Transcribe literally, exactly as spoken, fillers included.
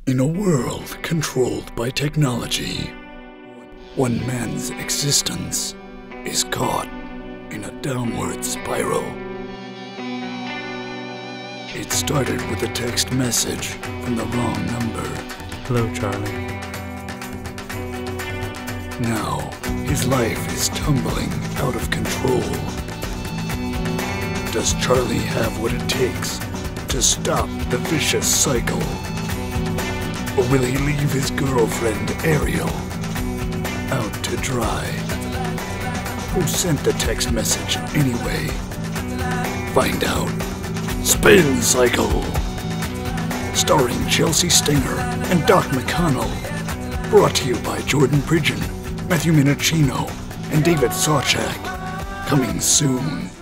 In a world controlled by technology, one man's existence is caught in a downward spiral. It started with a text message from the wrong number. Hello, Charlie. Now, his life is tumbling out of control. Does Charlie have what it takes to stop the vicious cycle? Or will he leave his girlfriend, Ariel, out to dry? Who sent the text message anyway? Find out. Spin Cycle! Starring Chelsea Stinger and Doc McConnell. Brought to you by Jordan Pridgeon, Matthew Minnicino, and David Sawchak. Coming soon.